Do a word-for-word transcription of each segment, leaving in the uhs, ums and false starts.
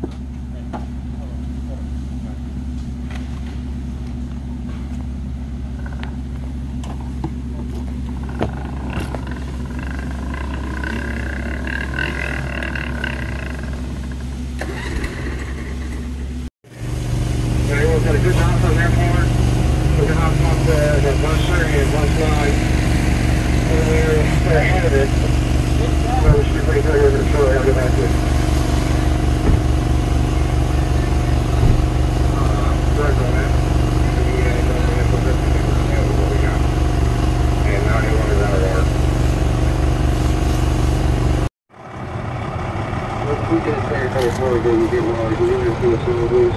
Everyone's got a good knock on their part. We're going to hop off the, the buster and one side. And we're, we're ahead of it. So we should be pretty good with it shortly. I'll get back to it. Uh, sorry for that. We uh, don't have to listen to what we got. And now he wanted out of water. Let's tweak it there before we go. You get water. You really feel some of these.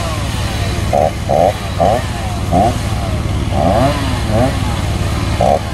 Oh.